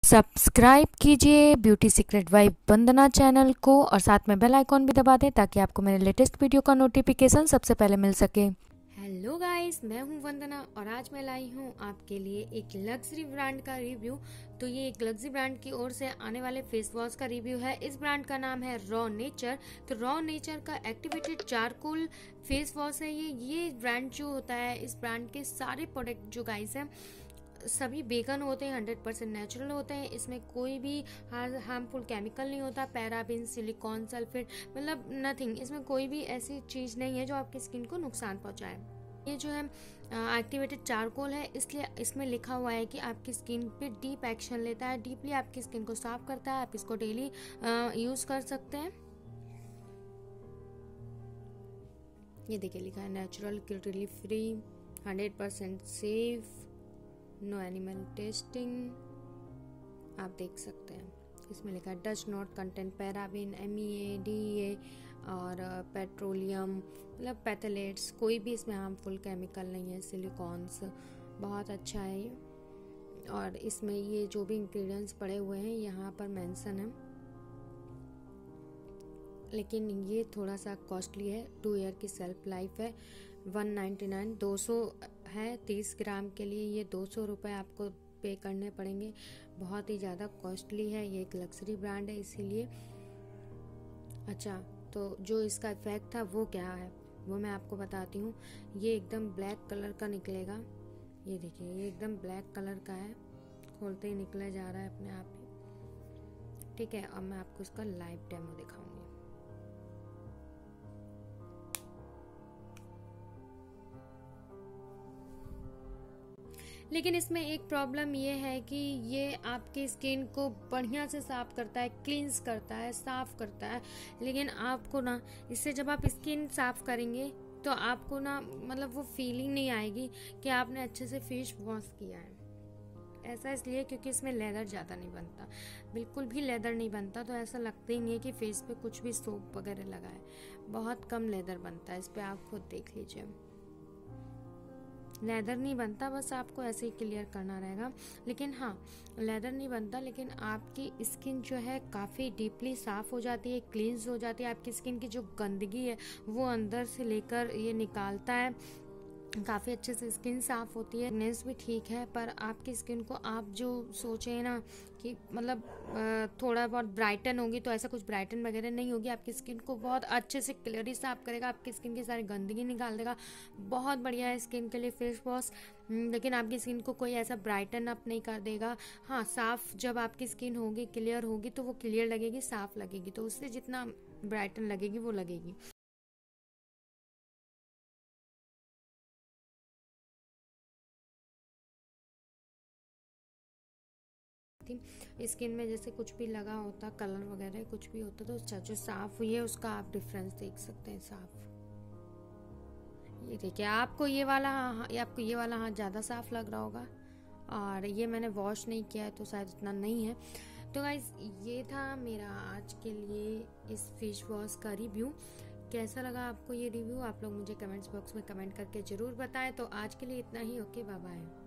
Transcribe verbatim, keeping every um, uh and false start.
Subscribe कीजिए beauty secret wife Vandana channel को और साथ में बेल आइकॉन भी दबा दें ताकि आपको मेरे लेटेस्ट वीडियो का नोटिफिकेशन सबसे पहले मिल सके। हेलो गाइस, मैं हूं वंदना और आज मैं लाई हूं आपके लिए एक लग्जरी ब्रांड का रिव्यू। तो ये एक लग्जरी ब्रांड की ओर से आने वाले फेस वॉश का रिव्यू है। इस ब्रांड का नाम है रॉ नेचर। तो रॉ नेचर का एक्टिवेटेड चारकोल फेस वॉश है ये ये ब्रांड जो होता है, इस ब्रांड के सारे प्रोडक्ट जो गाइस हैं सभी वेगन होते हैं, हंड्रेड परसेंट नेचुरल होते हैं। इसमें कोई भी हार्मफुल केमिकल नहीं होता, पैराबिन, सिलिकॉन, सल्फेट, मतलब नथिंग। इसमें कोई भी ऐसी चीज़ नहीं है जो आपकी स्किन को नुकसान पहुंचाए। ये जो है एक्टिवेटेड चारकोल है, इसलिए इसमें लिखा हुआ है कि आपकी स्किन पे डीप एक्शन लेता है, डीपली आपकी स्किन को साफ करता है। आप इसको डेली यूज़ कर सकते हैं। ये देखिए लिखा है natural, cruelty free, hundred percent safe, no animal testing. आप देख सकते हैं इसमें लिखा है does not content paraben, M E A, D E A और पेट्रोलियम, मतलब पैथलेट्स, कोई भी इसमें हार्मफुल केमिकल नहीं है, सिलिकॉन्स। बहुत अच्छा है ये। और इसमें ये जो भी इंग्रेडिएंट्स पड़े हुए हैं यहाँ पर मेंशन है, लेकिन ये थोड़ा सा कॉस्टली है। टू ईयर की सेल्फ लाइफ है, वन नाइन्टी नाइन, दो सौ है तीस ग्राम के लिए। ये दो सौ रुपये आपको पे करने पड़ेंगे। बहुत ही ज़्यादा कॉस्टली है, ये एक लग्जरी ब्रांड है इसीलिए। अच्छा, तो जो इसका इफेक्ट था वो क्या है वो मैं आपको बताती हूँ। ये एकदम ब्लैक कलर का निकलेगा। ये देखिए ये एकदम ब्लैक कलर का है, खोलते ही निकला जा रहा है अपने आप ही। ठीक है, अब मैं आपको इसका लाइव डेमो दिखाऊंगी। लेकिन इसमें एक प्रॉब्लम ये है कि ये आपकी स्किन को बढ़िया से साफ करता है, क्लींस करता है, साफ करता है। लेकिन आपको ना इससे जब आप स्किन साफ करेंगे तो आपको ना मतलब वो फीलिंग नहीं आएगी कि आपने अच्छे से फेस वॉश किया है। ऐसा इसलिए क्योंकि इसमें लेदर ज़्यादा नहीं बनता, बिल्कुल भी लेदर नहीं बनता। तो ऐसा लगता ही नहीं है कि फेस पे कुछ भी सोप वगैरह लगा है। बहुत कम लेदर बनता है इस पर, आप खुद देख लीजिए। लेदर नहीं बनता, बस आपको ऐसे ही क्लियर करना रहेगा। लेकिन हाँ, लेदर नहीं बनता, लेकिन आपकी स्किन जो है काफ़ी डीपली साफ़ हो जाती है, क्लींस हो जाती है। आपकी स्किन की जो गंदगी है वो अंदर से लेकर ये निकालता है। काफ़ी अच्छे से स्किन साफ़ होती है, नेस भी ठीक है। पर आपकी स्किन को आप जो सोचे ना कि मतलब थोड़ा बहुत ब्राइटन होगी, तो ऐसा कुछ ब्राइटन वगैरह नहीं होगी। आपकी स्किन को बहुत अच्छे से क्लियरली साफ़ करेगा, आपकी स्किन की सारी गंदगी निकाल देगा। बहुत बढ़िया है स्किन के लिए फेस वॉश। लेकिन आपकी स्किन को कोई ऐसा ब्राइटन अप नहीं कर देगा। हाँ, साफ़ जब आपकी स्किन होगी, क्लियर होगी, तो वो क्लियर लगेगी, साफ़ लगेगी। तो उससे जितना ब्राइटन लगेगी वो लगेगी। स्किन में जैसे कुछ भी लगा होता, कलर वगैरह कुछ भी होता, तो जो साफ हुई है उसका आप डिफरेंस देख सकते हैं साफ। ये देखिए आपको ये वाला हाँ, ये आपको ये वाला हाथ ज़्यादा साफ लग रहा होगा, और ये मैंने वॉश नहीं किया है तो शायद इतना नहीं है। तो गाइस, ये था मेरा आज के लिए इस फेस वॉश का रिव्यू। कैसा लगा आपको ये रिव्यू, आप लोग मुझे कमेंट्स बॉक्स में कमेंट करके ज़रूर बताएं। तो आज के लिए इतना ही। Okay, bye bye.